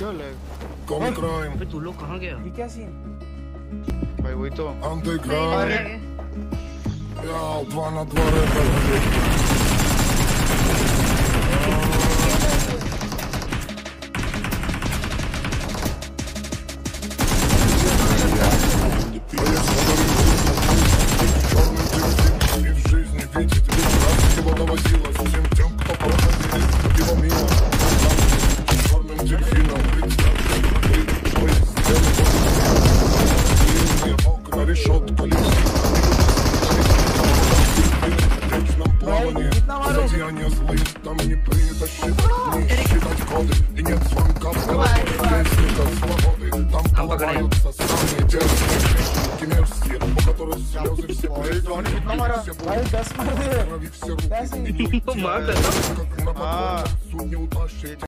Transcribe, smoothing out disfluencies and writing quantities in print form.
क्या लैग? कौन क्राइम? अबे तू लोग कहाँ गया? ये क्या सीन? भाई वही तो। Anti नहीं, crime. अरे Я 2 на 2 рэпер. И в жизни видеть его довозила всем тем, кто проходил его мимо. Черным дельфином окна, решетка, задеяния злые, там не принято считать коды, и нет звонка в лестниках свободы. Там колыбаются самые дерзкие грешники мерзкие, у которых слезы все прежние, все भाई 10 मार दे। крови, все руки, कैसे? и не уйти, मार как на поклонах, суд не утащит.